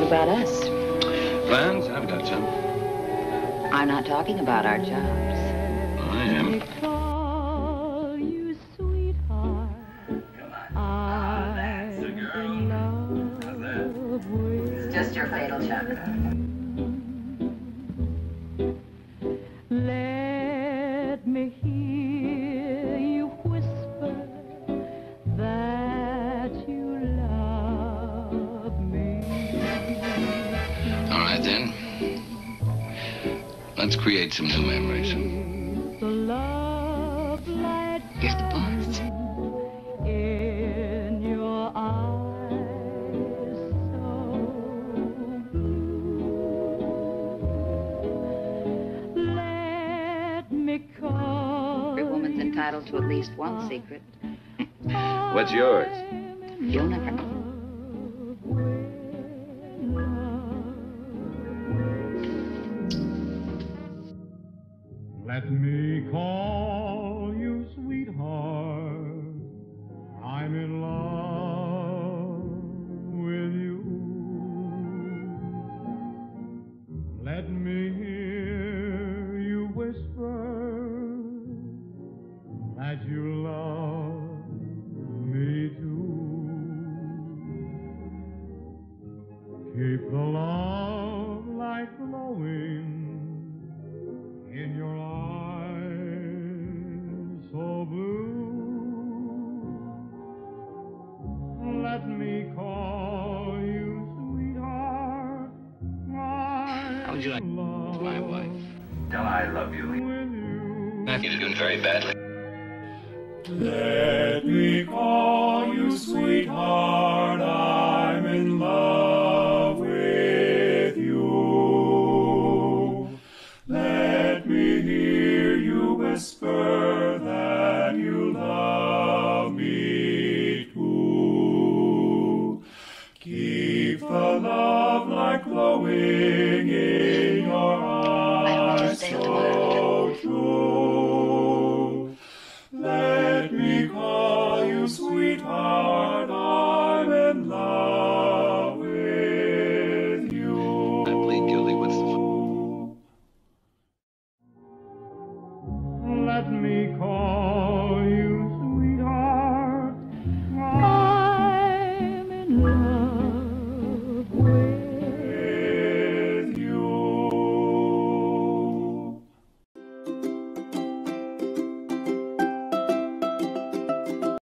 about us? Plans? I've got some. I'm not talking about our jobs. I am. It's just your fatal chakra. Let me hear you whisper that you love me. All right, then. Let's create some new memories. The love light You're the boss. in your eyes so blue. Let me call Every woman's entitled to at least one secret. What's yours? You'll never know. Let me call you sweetheart. I'm in love with you. Let me hear you whisper that you love me too. Keep the love light glowing in your eyes so blue. Let me call you sweetheart. How would you like my wife? Della, I love you. You're doing very badly. Let me call you sweetheart. I'm in love with you. Let me hear you whisper